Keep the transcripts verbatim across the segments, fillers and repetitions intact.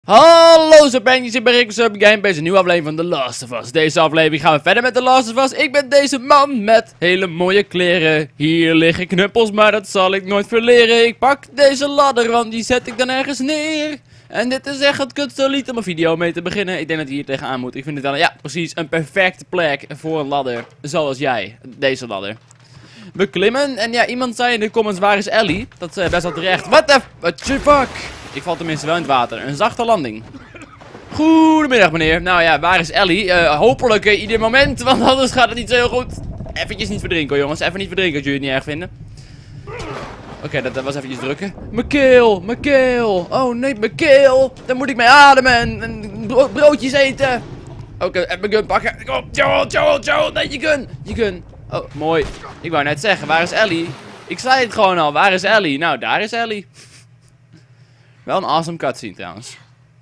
Hallo Serpentjes, ik ben Rick van Gameplays, een nieuwe aflevering van The Last of Us. Deze aflevering gaan we verder met The Last of Us. Ik ben deze man met hele mooie kleren. Hier liggen knuppels, maar dat zal ik nooit verleren. Ik pak deze ladder, want die zet ik dan ergens neer. En dit is echt het kutste lied om een video mee te beginnen. Ik denk dat je hier tegenaan moet. Ik vind het dan, ja precies, een perfecte plek voor een ladder. Zoals jij, deze ladder. We klimmen en ja, iemand zei in de comments, waar is Ellie? Dat is uh, best wel terecht. What the what the fuck? Ik val tenminste wel in het water. Een zachte landing. Goedemiddag meneer. Nou ja, waar is Ellie? Uh, hopelijk uh, ieder moment, want anders gaat het niet zo heel goed. Eventjes niet verdrinken hoor, jongens. Even niet verdrinken als jullie het niet erg vinden. Oké, okay, dat, dat was eventjes drukken. Mijn keel, mijn keel. Oh nee, mijn keel. Daar moet ik mee ademen en, en bro broodjes eten. Oké, okay, even mijn gun pakken. Kom op, Joel, Joel, Joel. Nee, je gun. Je gun. Oh, mooi. Ik wou net zeggen, waar is Ellie? Ik zei het gewoon al, waar is Ellie? Nou, daar is Ellie. Wel een awesome cutscene trouwens.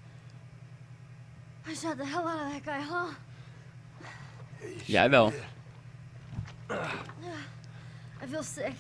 I shot the hell out of that guy, huh? Jij wel. I feel sick.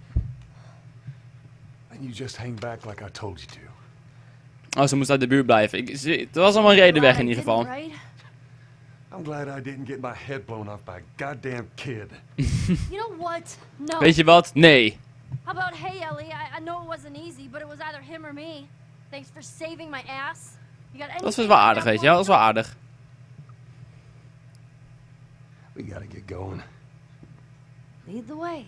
And you just hang back like I told you to. Oh, ze moest uit de buurt blijven. Ik, ze, er was allemaal een reden weg in ieder geval. I'm glad I didn't get my head blown off by a goddamn kid. You know what? No. Weet je wat? Nee. How about, hey Ellie, I, I know it wasn't easy, but it was either him or me. Thanks for saving my ass. You got dat is wel aardig, weet je wel? Dat is wel aardig. We gotta get going. Lead the way.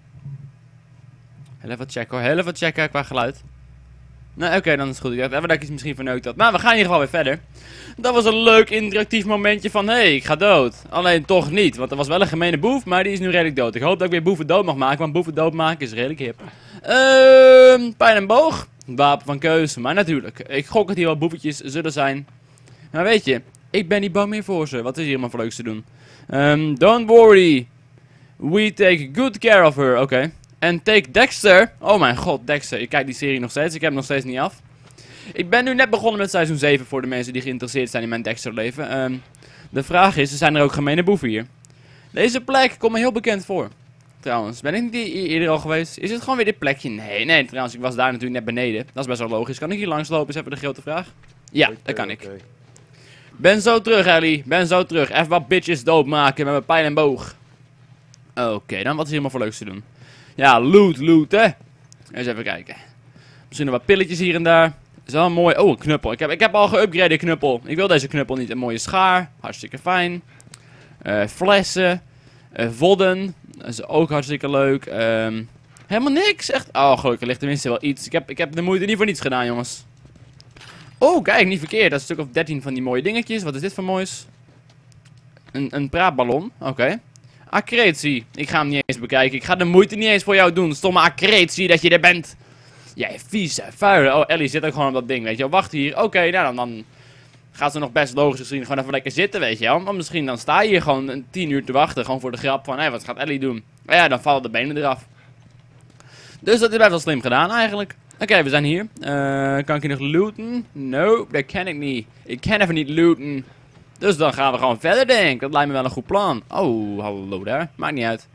Heel even checken hoor, heel even checken qua geluid. Nee, oké, okay, dan is het goed. Ik dacht even dat ik iets misschien verneukt had. Maar we gaan in ieder geval weer verder. Dat was een leuk interactief momentje van, hé, hey, ik ga dood. Alleen toch niet, want er was wel een gemene boef, maar die is nu redelijk dood. Ik hoop dat ik weer boeven dood mag maken, want boeven dood maken is redelijk hip. Ehm, pijn en boog. Wapen van keuze, maar natuurlijk. Ik gok dat hier wel boevetjes zullen zijn. Maar weet je, ik ben niet bang meer voor ze. Wat is hier allemaal voor leuks te doen? Um, don't worry. We take good care of her. Oké. Okay. En take Dexter. Oh mijn god, Dexter. Ik kijk die serie nog steeds. Ik heb hem nog steeds niet af. Ik ben nu net begonnen met seizoen zeven voor de mensen die geïnteresseerd zijn in mijn Dexter leven. Um, de vraag is, zijn er ook gemene boeven hier? Deze plek komt me heel bekend voor. Trouwens, ben ik niet hier eerder al geweest? Is het gewoon weer dit plekje? Nee, nee, trouwens, ik was daar natuurlijk net beneden. Dat is best wel logisch. Kan ik hier langslopen? Is even de grote vraag. Ja, dat kan ik. Ben zo terug, Ellie. Ben zo terug. Even wat bitches doodmaken met mijn pijl en boog. Oké, okay, dan wat is hier allemaal voor leuks te doen? Ja, loot, loot, hè. Eens even kijken. Misschien nog wat pilletjes hier en daar. Is wel een mooi... Oh, een knuppel. Ik heb, ik heb al geüpgrade knuppel. Ik wil deze knuppel niet. Een mooie schaar. Hartstikke fijn. Uh, flessen. Uh, vodden. Dat is ook hartstikke leuk. Um, helemaal niks. Echt. Oh, gelukkig ligt tenminste wel iets. Ik heb, ik heb de moeite niet voor niets gedaan, jongens. Oh, kijk, niet verkeerd. Dat is een stuk of dertien van die mooie dingetjes. Wat is dit voor moois? Een, een praatballon. Oké. Okay. Accretie. Ik ga hem niet eens bekijken. Ik ga de moeite niet eens voor jou doen. Stomme accretie dat je er bent. Jij vieze, vuile. Oh, Ellie zit ook gewoon op dat ding, weet je wel. Wacht hier. Oké, okay, nou dan, dan gaat ze nog best logisch gezien gewoon even lekker zitten, weet je wel. Want misschien dan sta je hier gewoon een tien uur te wachten. Gewoon voor de grap van, hé, hey, wat gaat Ellie doen? Maar ja, dan vallen de benen eraf. Dus dat is best wel slim gedaan eigenlijk. Oké, okay, we zijn hier. Uh, kan ik hier nog looten? Nope, dat kan ik niet. Ik kan even niet looten. Dus dan gaan we gewoon verder, denk ik. Dat lijkt me wel een goed plan. Oh, hallo daar. Maakt niet uit.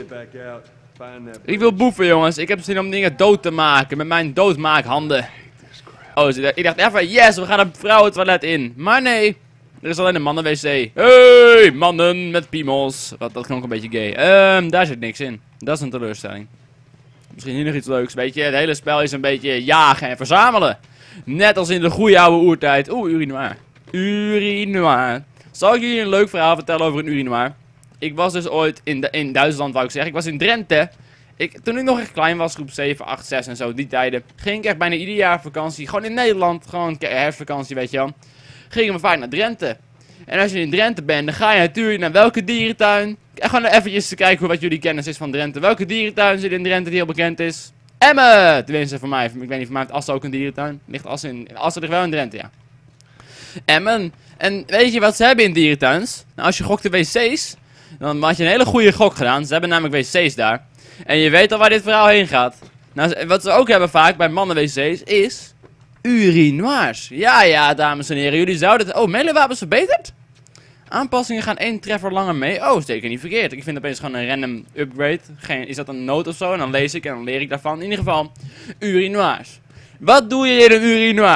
Ik wil boeven, jongens. Ik heb zin om dingen dood te maken. Met mijn doodmaakhanden. Oh, ik dacht even, yes, we gaan een vrouwentoilet in. Maar nee. Er is alleen een mannen-wc. Hey, mannen met piemels. Wat, dat klonk een beetje gay. Um, daar zit niks in. Dat is een teleurstelling. Misschien hier nog iets leuks. Weet je, het hele spel is een beetje jagen en verzamelen. Net als in de goede oude oertijd. Oeh, urinoir. Urinoir. Zal ik jullie een leuk verhaal vertellen over een urinoir? Ik was dus ooit in, de, in Duitsland, wou ik zeggen. Ik was in Drenthe. Ik, toen ik nog echt klein was, groep zeven, acht, zes en zo, die tijden. Ging ik echt bijna ieder jaar op vakantie. Gewoon in Nederland. Gewoon herfstvakantie, weet je wel. Gingen we vaak naar Drenthe. En als je in Drenthe bent, dan ga je natuurlijk naar welke dierentuin? Gewoon eventjes te kijken wat jullie kennis is van Drenthe. Welke dierentuin zit in Drenthe die heel bekend is? Emmen! Tenminste, voor mij. Ik weet niet, voor mij heeft Assen ook een dierentuin. Ligt Assen in... Assen ligt wel in Drenthe, ja. Emmen. En weet je wat ze hebben in dierentuins? Nou, als je gokt de wc's, dan had je een hele goede gok gedaan. Ze hebben namelijk wc's daar. En je weet al waar dit verhaal heen gaat. Nou, wat ze ook hebben vaak bij mannen-wc's is... urinoirs. Ja, ja, dames en heren. Jullie zouden het... Oh, melee-wapens verbeterd? Aanpassingen gaan één treffer langer mee. Oh, zeker niet verkeerd. Ik vind opeens gewoon een random upgrade. Geen, is dat een noot of zo? En dan lees ik en dan leer ik daarvan. In ieder geval, urinoirs. Wat doe je in een urinoir?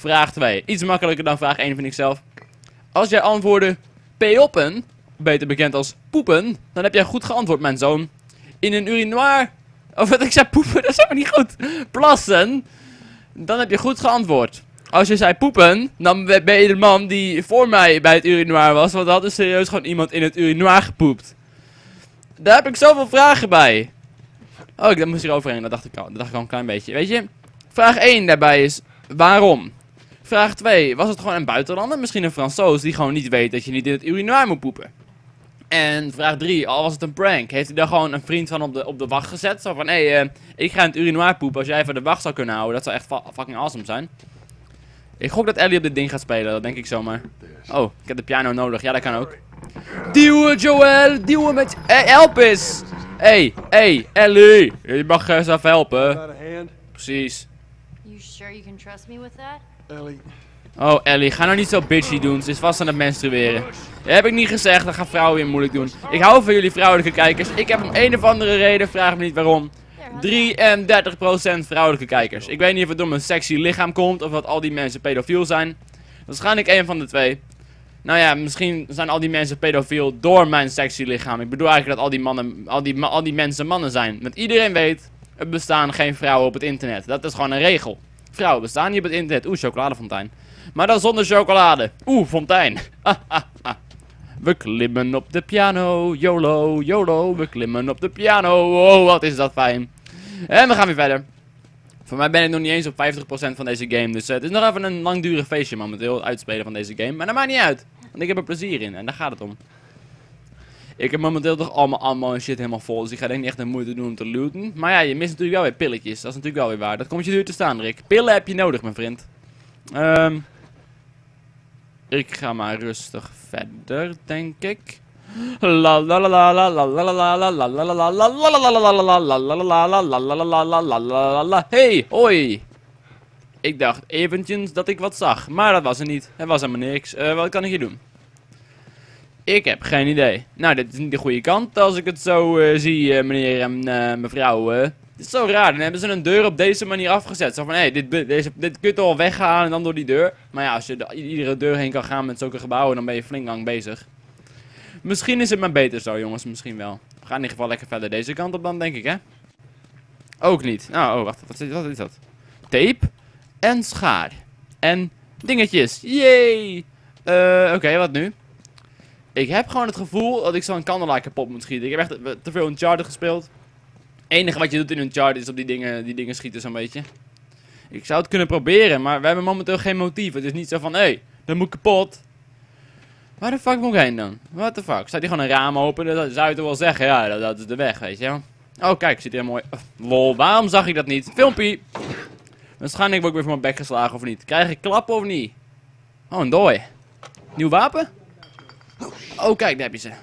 vraag twee. Iets makkelijker dan vraag één vind ik zelf. Als jij antwoordde peoppen, beter bekend als poepen, dan heb jij goed geantwoord, mijn zoon. In een urinoir, of wat ik zei poepen, dat is helemaal niet goed. Plassen, dan heb je goed geantwoord. Als je zei poepen, dan ben je de man die voor mij bij het urinoir was, want dan had er serieus gewoon iemand in het urinoir gepoept. Daar heb ik zoveel vragen bij. Oh, ik moest hier overheen, dat dacht ik al, dat dacht ik al een klein beetje. Weet je, vraag één daarbij is, waarom? Vraag twee, was het gewoon een buitenlander, misschien een Fransoos, die gewoon niet weet dat je niet in het urinoir moet poepen? En vraag drie, al was het een prank, heeft hij daar gewoon een vriend van op de, op de wacht gezet? Zo van, hé, hey, uh, ik ga in het urinoir poepen, als jij even de wacht zou kunnen houden, dat zou echt fucking awesome zijn. Ik gok dat Ellie op dit ding gaat spelen, dat denk ik zomaar. Oh, ik heb de piano nodig, ja dat kan ook. Duwen Joel, duwen met... Hey, help eens! Hey, hey, Ellie, je mag eens even helpen. Precies. You sure you can trust me with that? Ellie. Oh Ellie, ga nou niet zo bitchy doen, ze is vast aan het menstrueren. Dat heb ik niet gezegd, dat gaan vrouwen weer moeilijk doen. Ik hou van jullie vrouwelijke kijkers, ik heb om een of andere reden, vraag me niet waarom, drieëndertig procent vrouwelijke kijkers. Ik weet niet of het door mijn sexy lichaam komt, of dat al die mensen pedofiel zijn. Waarschijnlijk één van de twee. Nou ja, misschien zijn al die mensen pedofiel door mijn sexy lichaam. Ik bedoel eigenlijk dat al die mannen, al die, al die mensen mannen zijn. Want iedereen weet, er bestaan geen vrouwen op het internet. Dat is gewoon een regel. Vrouwen bestaan niet op het internet. Oeh, chocoladefontein. Maar dan zonder chocolade. Oeh, fontein. We klimmen op de piano. YOLO, YOLO. We klimmen op de piano. Oh, wat is dat fijn. En we gaan weer verder. Voor mij ben ik nog niet eens op vijftig procent van deze game. Dus uh, het is nog even een langdurig feestje momenteel, het uitspelen van deze game. Maar dat maakt niet uit. Want ik heb er plezier in. En daar gaat het om. Ik heb momenteel toch allemaal allemaal shit helemaal vol. Dus ik ga denk niet echt de moeite doen om te looten. Maar ja, je mist natuurlijk wel weer pilletjes. Dat is natuurlijk wel weer waar. Dat komt je duur te staan, Rick. Pillen heb je nodig, mijn vriend. Um, ik ga maar rustig verder, denk ik. La la la la la la la la la la la la la la la la la la la. Hey, hoi. Ik dacht eventjes dat ik wat zag, maar dat was er niet. Het was helemaal niks. Uh, wat kan ik hier doen? Ik heb geen idee. Nou, dit is niet de goede kant als ik het zo uh, zie, uh, meneer en uh, mevrouw. Uh. Dit is zo raar. Dan hebben ze een deur op deze manier afgezet. Zo van, hé, hey, dit, deze, dit kun je toch wel weggaan en dan door die deur. Maar ja, als je de, iedere deur heen kan gaan met zulke gebouwen, dan ben je flink lang bezig. Misschien is het maar beter zo, jongens. Misschien wel. We gaan in ieder geval lekker verder deze kant op dan, denk ik, hè? Ook niet. Nou, oh, wacht. Wat is, wat is dat? Tape en schaar. En dingetjes. Yay! Uh, Oké, okay, wat nu? Ik heb gewoon het gevoel dat ik zo'n kandelaar kapot moet schieten. Ik heb echt te veel Uncharted gespeeld. Het enige wat je doet in Uncharted is op die dingen, die dingen schieten zo'n beetje. Ik zou het kunnen proberen, maar we hebben momenteel geen motief. Het is niet zo van, hé, hey, dat moet kapot. Waar de fuck moet ik heen dan? What the fuck? Staat hier gewoon een raam open? Dat zou je toch wel zeggen? Ja, dat, dat is de weg, weet je wel. Oh, kijk, zit hier mooi. Oh, lol, waarom zag ik dat niet? Filmpie! Waarschijnlijk word ik weer voor mijn bek geslagen of niet. Krijg ik klappen of niet? Oh, een dooi. Nieuw wapen? Oh, kijk, daar heb je ze.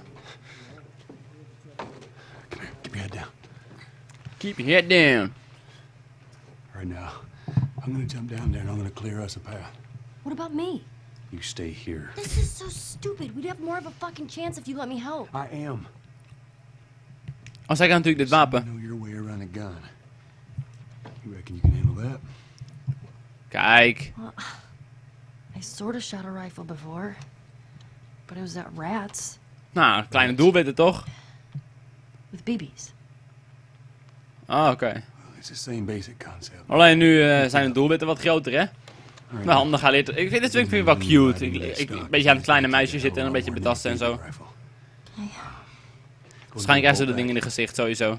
Keep your head down. Keep your head down. Right now, I'm gonna jump down there and I'm gonna clear us a path. What about me? You stay here. This is so stupid. We'd have more of a fucking chance if you let me help. I am. Als hij kan natuurlijk dit wapen. You know your way around a gun. You reckon you can handle that? Kijk. Well, I sort of shot a rifle before, but it was at rats Nou, kleine doelwitten toch? with B B's. Ah, oké. Okay. Well, it's the same basic concept. Alleen nu uh, zijn de doelwitten wat groter, hè? Maar handig gaan leren. Ik vind dit vind ik wel cute. Ik, ik, ik, een beetje aan het kleine meisje zitten en een beetje betasten en zo. Waarschijnlijk krijgen ze dat ding in de gezicht, sowieso.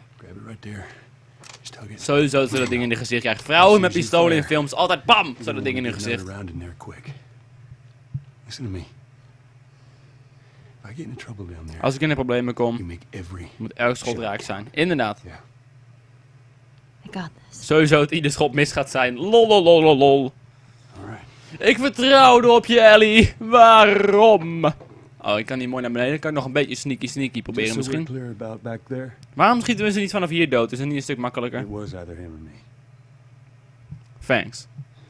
Sowieso ze dat ding in de gezicht krijgen. Vrouwen met pistolen in films, altijd bam! Zo dat ding in hun gezicht. Als ik in de problemen kom, moet elk schot raak zijn. Inderdaad. Sowieso dat ieder schot mis gaat zijn. Lol, lol, lol, lol, lol. Ik vertrouwde op je, Ellie. Waarom? Oh, ik kan niet mooi naar beneden. Kan ik nog een beetje sneaky sneaky proberen misschien. Waarom schieten we ze niet vanaf hier dood? Is het niet een stuk makkelijker? Thanks.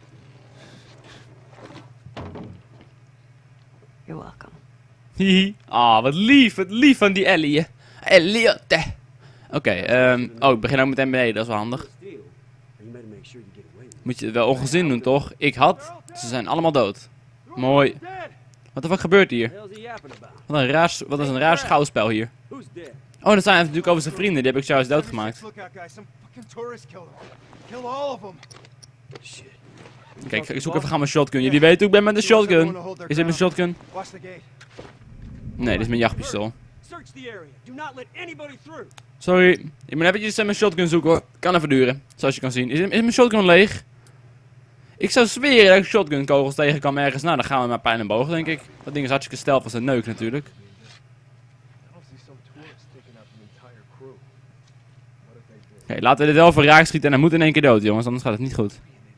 You're welcome. Hihi. Ah, wat lief. Wat lief van die Ellie. Elliot. Oké, okay, um, oh, ik begin ook meteen beneden. Dat is wel handig. Moet je het wel ongezien doen, toch? Ik had Ze zijn allemaal dood. Mooi. Wat de fuck gebeurt hier? Wat een raar, wat is een raar schouwspel hier. Oh, dat zijn natuurlijk over zijn vrienden. Die heb ik zojuist doodgemaakt. Kijk, ik zoek even gaan mijn shotgun. Jullie weten hoe ik ben met de shotgun. Is dit mijn shotgun? Nee, dit is mijn jachtpistool. Sorry, ik moet eventjes mijn shotgun zoeken hoor. Kan even duren, zoals je kan zien. Is, is mijn shotgun leeg? Ik zou zweren dat ik shotgun kogels tegen kan ergens. Nou, dan gaan we maar pijn en boog, denk ik. Dat ding is hartstikke stealth als een neuk natuurlijk. Oké, laten we dit wel voor raak schieten en hij moet in één keer dood, jongens. Anders gaat het niet goed.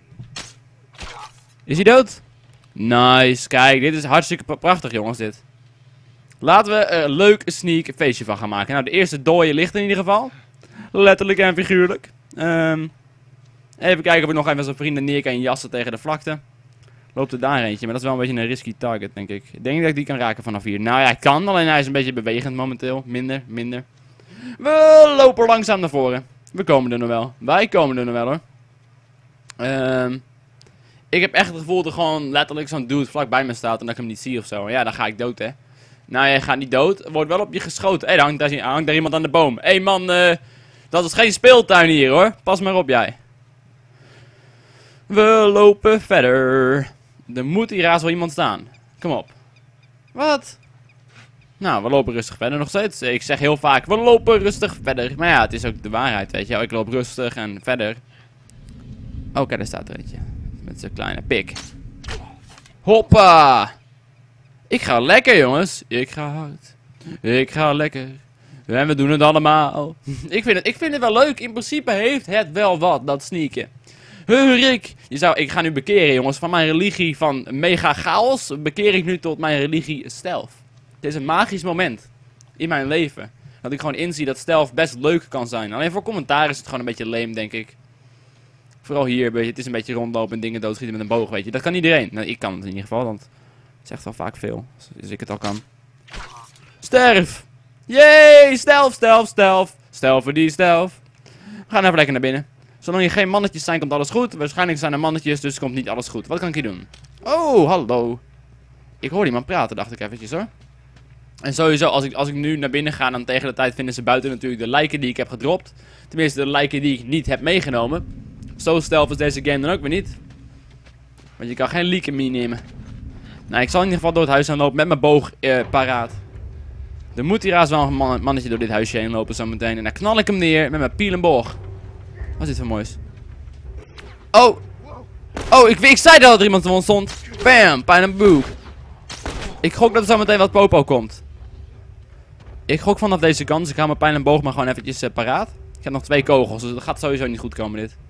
Is hij dood? Nice, kijk, dit is hartstikke prachtig, jongens, dit. Laten we er een leuk sneak feestje van gaan maken. Nou, de eerste dooie ligt in ieder geval. Letterlijk en figuurlijk. Um, even kijken of ik nog even zijn vrienden neer kan jassen tegen de vlakte. Loopt er daar eentje, maar dat is wel een beetje een risky target, denk ik. Ik denk dat ik die kan raken vanaf hier. Nou ja, hij kan, alleen hij is een beetje bewegend momenteel. Minder, minder. We lopen langzaam naar voren. We komen er nog wel. Wij komen er nog wel, hoor. Um, ik heb echt het gevoel dat er gewoon letterlijk zo'n dude vlakbij me staat en dat ik hem niet zie of zo. Ja, dan ga ik dood, hè. Nou, je gaat niet dood. Er wordt wel op je geschoten. Hé, hey, hangt, daar, hangt daar iemand aan de boom. Hé, hey, man, uh, dat is geen speeltuin hier, hoor. Pas maar op, jij. We lopen verder. Er moet hier haast wel iemand staan. Kom op. Wat? Nou, we lopen rustig verder nog steeds. Ik zeg heel vaak, we lopen rustig verder. Maar ja, het is ook de waarheid, weet je wel. Ik loop rustig en verder. Oké, okay, daar staat er eentje. Met zijn kleine pik. Hoppa! Ik ga lekker, jongens. Ik ga hard. Ik ga lekker. En we doen het allemaal. ik, vind het, ik vind het wel leuk. In principe heeft het wel wat, dat sneaken. Hurik! Je zou, ik ga nu bekeren, jongens. Van mijn religie van mega chaos bekeer ik nu tot mijn religie stealth. Het is een magisch moment in mijn leven. Dat ik gewoon inzie dat stealth best leuk kan zijn. Alleen voor commentaar is het gewoon een beetje lame, denk ik. Vooral hier, het is een beetje rondlopen en dingen doodschieten met een boog, weet je. Dat kan iedereen. Nou, ik kan het in ieder geval, want het is echt wel vaak veel. Dus ik het al kan. Sterf! Yay! Stealth, stealth, stealth. Stealth voor die stealth. We gaan even lekker naar binnen. Zolang hier geen mannetjes zijn, komt alles goed. Waarschijnlijk zijn er mannetjes, dus komt niet alles goed. Wat kan ik hier doen? Oh, hallo. Ik hoor iemand praten, dacht ik eventjes hoor. En sowieso, als ik, als ik nu naar binnen ga, dan tegen de tijd vinden ze buiten natuurlijk de lijken die ik heb gedropt. Tenminste, de lijken die ik niet heb meegenomen. Zo stealth is deze game dan ook weer niet. Want je kan geen leaken meenemen. Nou, ik zal in ieder geval door het huis gaan lopen met mijn boog eh, paraat. Er moet hier haast wel een man, mannetje door dit huisje heen lopen zometeen. En dan knal ik hem neer met mijn piel en boog. Wat is dit voor moois? Oh! Oh, ik, ik zei dat er iemand van ons stond. Bam! Pijn en boek. Ik gok dat er zo meteen wat popo komt. Ik gok vanaf deze kant, dus ik ga mijn pijn en boog maar gewoon eventjes uh, paraat. Ik heb nog twee kogels, dus dat gaat sowieso niet goed komen dit.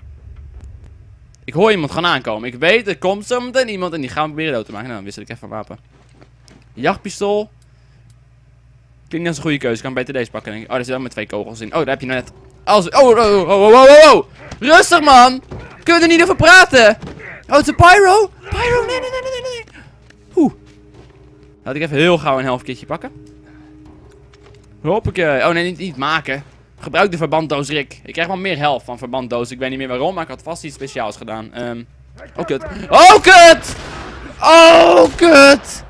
Ik hoor iemand gaan aankomen. Ik weet, er komt zo meteen iemand en die gaan we proberen dood te maken. Nou, dan wissel ik even van wapen. Jachtpistool. Klinkt niet als een goede keuze. Ik kan beter deze pakken, denk ik. Oh, daar zit wel met twee kogels in. Oh, daar heb je net. Als... Oh, oh, oh, oh, oh, oh, oh. Rustig, man. Kunnen we er niet over praten? Oh, het is een pyro. Pyro, nee, nee, nee, nee, nee. Oeh. Laat ik even heel gauw een helftkitje pakken. Hoppakee. Oh, nee, niet, niet maken. Gebruik de verbanddoos, Rick. Ik krijg wel meer helft van verbanddoos. Ik weet niet meer waarom, maar ik had vast iets speciaals gedaan. Um... Oh, kut. Oh, kut! Oh, kut!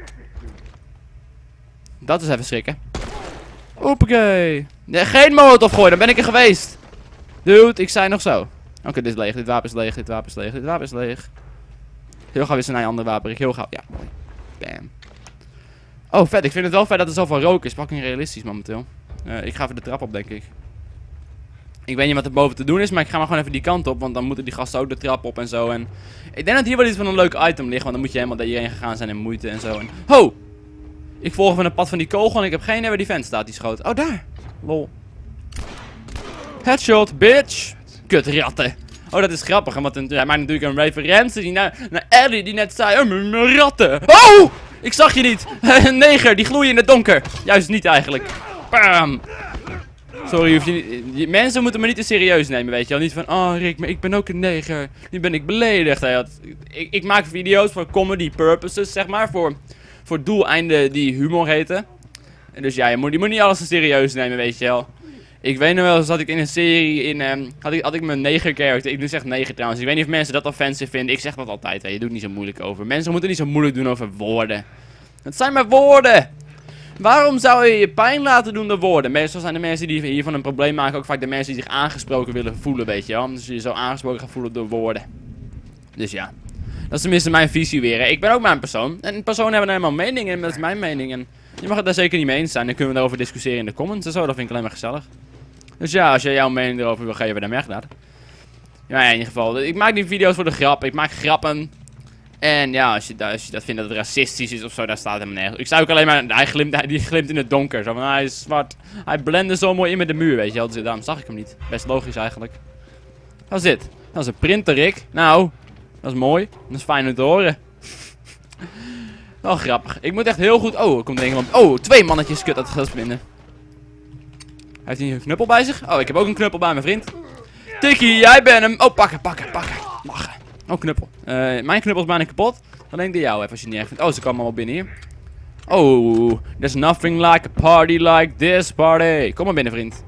Dat is even schrikken. Hoppakee. Nee, geen molotov gooien, dan ben ik er geweest. Dude, ik zei nog zo. Oké, okay, dit is leeg, dit wapen is leeg, dit wapen is leeg, dit wapen is leeg. Heel gauw weer naar een ander wapen, Rick. Heel gauw. Ja, mooi. Bam. Oh, vet. Ik vind het wel vet dat er zoveel rook is. Fucking realistisch momenteel. Uh, ik ga even de trap op, denk ik. Ik weet niet wat er boven te doen is, maar ik ga maar gewoon even die kant op. Want dan moeten die gasten ook de trap op en zo. En ik denk dat hier wel iets van een leuk item ligt. Want dan moet je helemaal hierheen gegaan zijn en moeite en zo. En... Ho! Ik volg even een pad van die kogel en ik heb geen idee waar die vent staat die schoot. Oh, daar! Lol. Headshot, bitch! Kut ratten. Oh, dat is grappig, want hij maakt natuurlijk een referentie die naar, naar Ellie die net zei, oh, ratten! Oh! Ik zag je niet! Een neger, die gloeien in het donker. Juist niet eigenlijk. Bam! Sorry, hoef je niet, mensen moeten me niet te serieus nemen, weet je wel. Niet van, oh Rick, maar ik ben ook een neger. Nu ben ik beledigd. Hij had, ik, ik maak video's voor comedy purposes, zeg maar. Voor, voor doeleinden die humor heten. En dus ja, je moet, je moet niet alles te serieus nemen, weet je wel. Ik weet nog wel eens dat ik in een serie in, um, had, ik, had ik mijn negen character, ik doe zeg negen trouwens, ik weet niet of mensen dat offensive vinden, ik zeg dat altijd, hè. Je doet niet zo moeilijk over. Mensen moeten niet zo moeilijk doen over woorden. Het zijn maar woorden! Waarom zou je je pijn laten doen door woorden? Meestal zijn de mensen die hiervan een probleem maken ook vaak de mensen die zich aangesproken willen voelen, weet je wel. Dus je zo aangesproken gaat voelen door woorden. Dus ja, dat is tenminste mijn visie weer, hè. Ik ben ook maar een persoon. En personen hebben helemaal meningen en dat is mijn mening. En je mag het daar zeker niet mee eens zijn, dan kunnen we daarover discussiëren in de comments en zo, dat vind ik alleen maar gezellig. Dus ja, als jij jouw mening erover wil geven, dan merk je dat. Ja, in ieder geval, ik maak die video's voor de grap, ik maak grappen. En ja, als je, als je dat vindt dat het racistisch is of zo, daar staat helemaal nergens. Ik zou ook alleen maar, hij glimt, hij, die glimt in het donker, zo van, hij is zwart. Hij blende zo mooi in met de muur, weet je wel, dus daarom zag ik hem niet. Best logisch eigenlijk. Wat is dit? Dat is een printer, Rick. Nou, dat is mooi, dat is fijn om te horen. Wel grappig. Ik moet echt heel goed, oh, er komt er een van, oh, twee mannetjes, kut, dat gaat vinden. Heeft hij een knuppel bij zich? Oh, ik heb ook een knuppel bij mijn vriend. Tikkie, jij bent hem. Oh, pakken, pakken, pakken. Lachen. Oh, knuppel. Uh, mijn knuppel is bijna kapot. Dan denk ik de jou even als je het niet echt vindt. Oh, ze komen allemaal binnen hier. Oh, there's nothing like a party like this party. Kom maar binnen, vriend.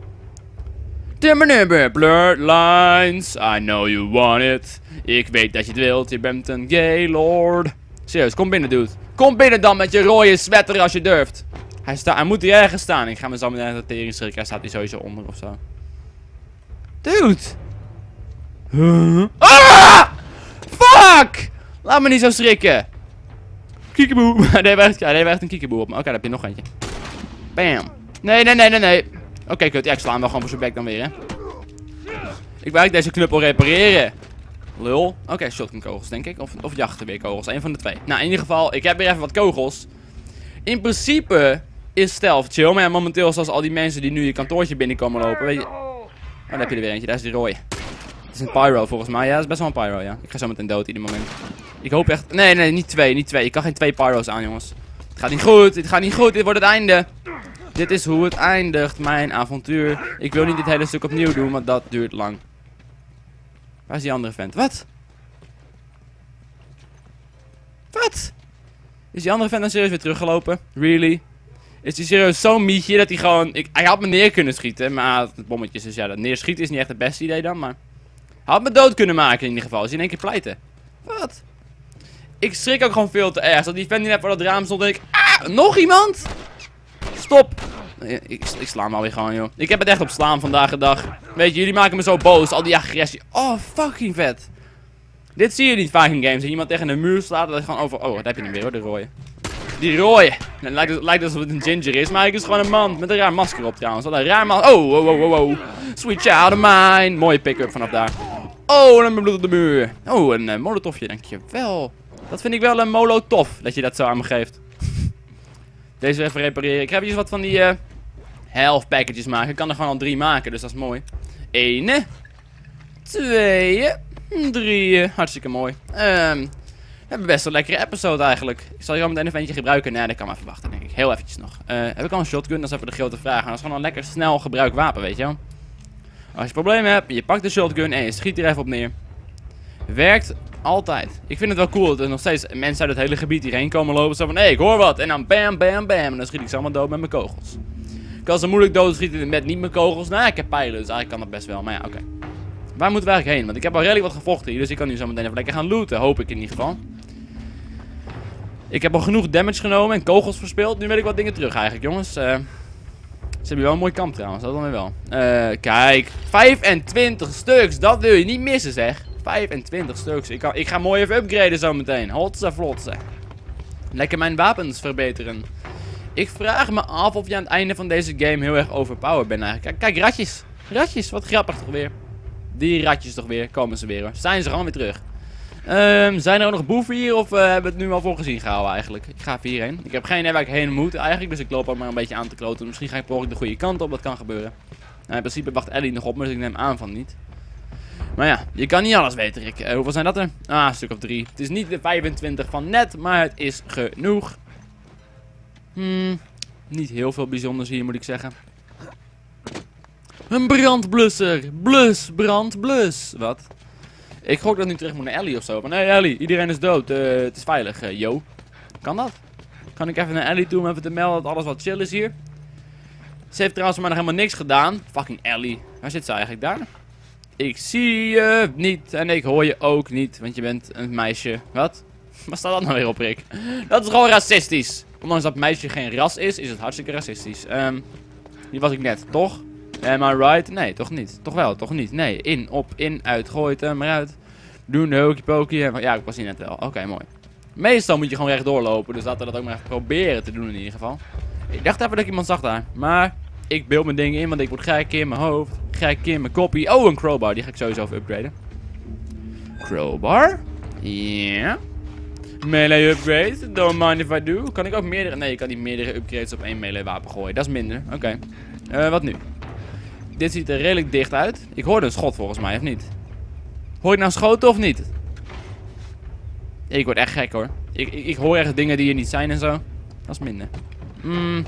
Blurred lines. I know you want it. Ik weet dat je het wilt. Je bent een gaylord. Serieus, kom binnen, dude. Kom binnen dan met je rode sweater als je durft. Hij, sta hij moet hier ergens staan. Ik ga me zo meteen de tering schrikken. Hij staat hier sowieso onder of zo. Dude. Huh? Ah! Fuck! Laat me niet zo schrikken. Kiekeboe. Nee, hij heeft echt een kiekeboe op me. Oké, okay, daar heb je nog eentje. Bam. Nee, nee, nee, nee, nee. Oké, okay, kut. Ja, ik sla hem wel gewoon voor zijn bek dan weer, hè. Ik wil deze knuppel repareren. Lul. Oké, okay, shotgun kogels, denk ik. Of, of jachtgeweerkogels. Een van de twee. Nou, in ieder geval, ik heb weer even wat kogels. In principe is stealth chill. Maar ja, momenteel, zoals al die mensen die nu je kantoortje binnenkomen lopen, weet je... Oh, daar heb je er weer eentje. Daar is die rode. Het is een pyro volgens mij. Ja, dat is best wel een pyro, ja. Ik ga zo meteen dood ieder moment. Ik hoop echt... Nee, nee, niet twee, niet twee. Ik kan geen twee pyro's aan, jongens. Het gaat niet goed, het gaat niet goed. Dit wordt het einde. Dit is hoe het eindigt, mijn avontuur. Ik wil niet dit hele stuk opnieuw doen, want dat duurt lang. Waar is die andere vent? Wat? Wat? Is die andere vent dan serieus weer teruggelopen? Really? Is die serieus zo'n mietje dat hij gewoon... Ik, hij had me neer kunnen schieten, maar het bommetjes, dus ja, dat neerschieten is niet echt het beste idee dan, maar... Hij had me dood kunnen maken in ieder geval, is hij in één keer pleiten. Wat? Ik schrik ook gewoon veel te erg. Dat die vent net voor dat raam stond en ik... Ah, nog iemand? Stop. Ik, ik, ik sla hem alweer gewoon, joh. Ik heb het echt op slaan vandaag de dag. Weet je, jullie maken me zo boos, al die agressie. Oh, fucking vet. Dit zie je niet vaak in games. Dat iemand tegen een muur slaat, dat is gewoon over... Oh, wat heb je nu weer hoor, de rode. Die rode. Het lijkt, het lijkt alsof het een ginger is, maar ik is gewoon een man. Met een raar masker op trouwens. Wat een raar man. Oh, wow, wow, wow, wow. Sweet child of mine. Mooie pick-up vanaf daar. Oh, en een bloed op de muur. Oh, een uh, molotofje, dankjewel. Dat vind ik wel een molotov, dat je dat zo aan me geeft. Deze even repareren. Ik heb hier wat van die uh, health packages maken. Ik kan er gewoon al drie maken, dus dat is mooi. Ene. Twee. Drie. Hartstikke mooi. Um, we hebben best een lekkere episode eigenlijk. Ik zal hier al meteen even eentje gebruiken. Nee, dat kan maar even wachten, denk ik. Heel eventjes nog. Uh, heb ik al een shotgun? Dat is even de grote vraag. En dat is gewoon een lekker snel gebruik wapen, weet je wel. Als je problemen hebt, je pakt de shotgun en je schiet er even op neer. Werkt altijd. Ik vind het wel cool dat er nog steeds mensen uit het hele gebied hierheen komen lopen. Zo van, hé, hey, ik hoor wat. En dan bam, bam, bam. En dan schiet ik ze allemaal dood met mijn kogels. Ik kan ze moeilijk doodschieten met niet mijn kogels. Nou, ik heb pijlen, dus eigenlijk kan dat best wel. Maar ja, oké. Okay. Waar moeten we eigenlijk heen? Want ik heb al redelijk wat gevochten hier. Dus ik kan nu zo meteen even lekker gaan looten. Hoop ik in ieder geval. Ik heb al genoeg damage genomen en kogels verspeeld. Nu wil ik wat dingen terug eigenlijk, jongens. Uh, ze hebben wel een mooi kamp trouwens. Dat dan weer wel. Uh, kijk. vijfentwintig stuks. Dat wil je niet missen, zeg. vijfentwintig stuks. Ik, kan, ik ga mooi even upgraden zo meteen. Hotse vlotse. Lekker mijn wapens verbeteren. Ik vraag me af of je aan het einde van deze game heel erg overpowered bent eigenlijk. Kijk, kijk, ratjes. Ratjes, wat grappig toch weer. Die ratjes toch weer. Komen ze weer hoor. Zijn ze gewoon weer terug. Um, zijn er ook nog boeven hier of uh, hebben we het nu al voor gezien gehouden eigenlijk? Ik ga even hierheen. Ik heb geen idee waar ik heen moet eigenlijk. Dus ik loop ook maar een beetje aan te kloten. Misschien ga ik per ongeluk de goede kant op. Dat kan gebeuren. Nou, in principe wacht Ellie nog op me. Dus ik neem aan van niet. Maar ja, je kan niet alles weten, Rick. Uh, hoeveel zijn dat er? Ah, een stuk of drie. Het is niet de vijfentwintig van net, maar het is genoeg. Hmm, niet heel veel bijzonders hier, moet ik zeggen. Een brandblusser. Blus, brand, blus. Wat? Ik gok dat nu terug moet naar Ellie of zo. Maar nee, Ellie, iedereen is dood. Uh, het is veilig, uh, yo. Kan dat? Kan ik even naar Ellie toe om even te melden dat alles wat chill is hier? Ze heeft trouwens maar nog helemaal niks gedaan. Fucking Ellie. Waar zit ze eigenlijk? Daar? Ik zie je niet en ik hoor je ook niet, want je bent een meisje. Wat? Waar staat dat nou weer op, Rick? Dat is gewoon racistisch. Ondanks dat meisje geen ras is, is het hartstikke racistisch. Um, hier was ik net, toch? Am I right? Nee, toch niet. Toch wel, toch niet. Nee, in, op, in, uit, gooi het er maar uit. Doen de hokey pokey. Ja, ik was hier net wel. Oké, okay, mooi. Meestal moet je gewoon rechtdoor lopen, dus laten we dat ook maar even proberen te doen in ieder geval. Ik dacht even dat ik iemand zag daar, maar ik beeld mijn dingen in, want ik word gek in mijn hoofd, gek in mijn koppie. Oh, een crowbar, die ga ik sowieso even upgraden. Crowbar? Ja. Yeah. Melee upgrade, don't mind if I do. Kan ik ook meerdere, nee, ik kan niet meerdere upgrades op één melee wapen gooien, dat is minder. Oké. Okay. Uh, wat nu? Dit ziet er redelijk dicht uit. Ik hoorde een schot volgens mij, of niet? Hoor ik nou schoten of niet? Ik word echt gek hoor. Ik, ik, ik hoor echt dingen die er niet zijn en zo. Dat is minder. Mm.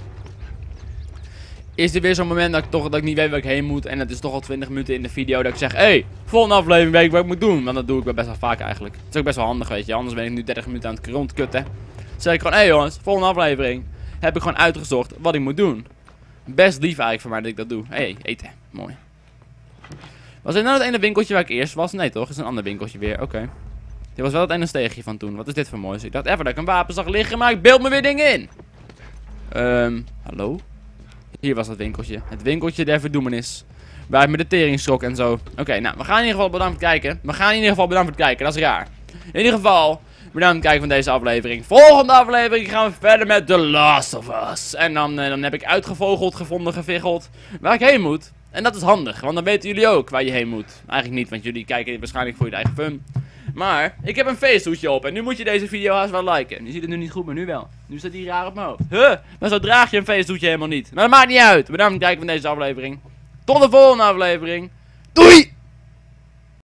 Is dit weer zo'n moment dat ik toch dat ik niet weet waar ik heen moet. En het is toch al twintig minuten in de video dat ik zeg: hé, hey, volgende aflevering weet ik wat ik moet doen. Want dat doe ik wel best wel vaak eigenlijk. Het is ook best wel handig, weet je. Anders ben ik nu dertig minuten aan het rondkutten. Dan zeg ik gewoon: hé hey jongens, volgende aflevering heb ik gewoon uitgezocht wat ik moet doen. Best lief eigenlijk voor mij dat ik dat doe. Hé, hey, eten. Mooi. Was dit nou het ene winkeltje waar ik eerst was? Nee toch? Het is een ander winkeltje weer. Oké. Okay. Dit was wel het ene steegje van toen. Wat is dit voor moois? Ik dacht even dat ik een wapen zag liggen, maar ik beeld me weer dingen in. Um, hallo? Hier was dat winkeltje. Het winkeltje der verdoemenis. Waar ik met de tering schrok en zo. Oké, okay, nou, we gaan in ieder geval bedankt voor het kijken. We gaan in ieder geval bedankt voor het kijken, dat is raar. In ieder geval, bedankt voor het kijken van deze aflevering. Volgende aflevering gaan we verder met The Last of Us. En dan, uh, dan heb ik uitgevogeld, gevonden, geviggeld waar ik heen moet. En dat is handig, want dan weten jullie ook waar je heen moet. Eigenlijk niet, want jullie kijken waarschijnlijk voor je eigen fun. Maar, ik heb een feesthoedje op en nu moet je deze video haast wel liken. Je ziet het nu niet goed, maar nu wel. Nu staat die raar op mijn hoofd. Huh, maar zo draag je een feesthoedje helemaal niet. Maar dat maakt niet uit. Bedankt voor het kijken van deze aflevering. Tot de volgende aflevering. Doei!